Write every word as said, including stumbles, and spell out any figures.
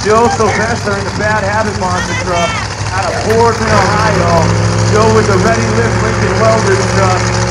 Joe Sylvester in the Bad Habit Monster truck out of Portland, Ohio. Joe with the Ready Lift Lincoln Welders truck.